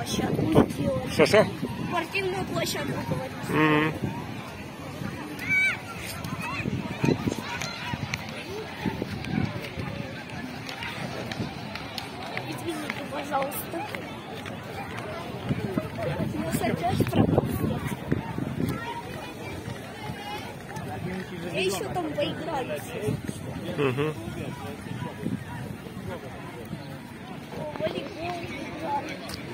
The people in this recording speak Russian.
площадку сделали. Что? Спортивную площадку, говорится. Извините, пожалуйста. Ну, садись, пропустить. Я еще там поиграю. Волейбол играю.